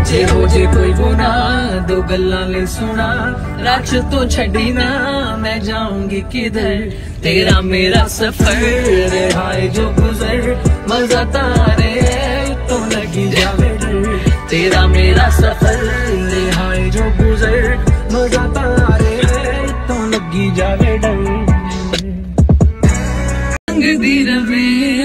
जे हो जे कोई गुना दो गल्लां ले सुना, रक्ष तो छड़ी ना मैं जाऊंगी किधर, तेरा मेरा सफर हाय जो गुजर, मजा तारे तो लगी जावे डर, तेरा मेरा सफर हाय जो गुजर, मजा तारे तो लगी जावे डर। रंग दी रवे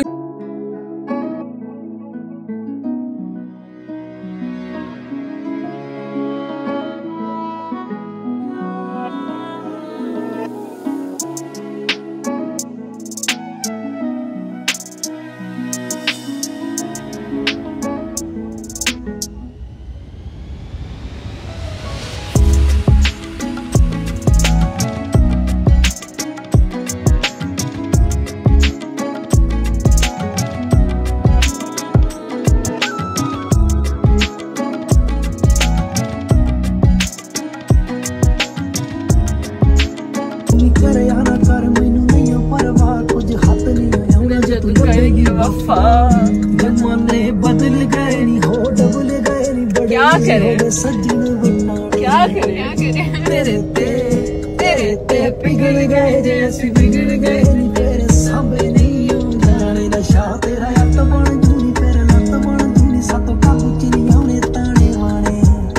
जमाने बदल गए नी हो डबल गए नी बड़े, क्या करे सजन क्या करे तेरे ते पिघल गए जैसे बिगड़ गए नी, तेरे सामने नहीं जाने नशा तेरा हत्थ बन जूनी, तेरे लत्त बन जूनी, सातों काबू च नहीं आने ताने वाने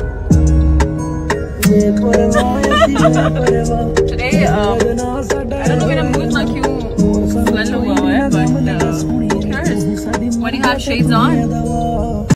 ये परवाह परवाह। Today, I don't know मेरा mood ना क्यों swell हुआ है, but when you have shades on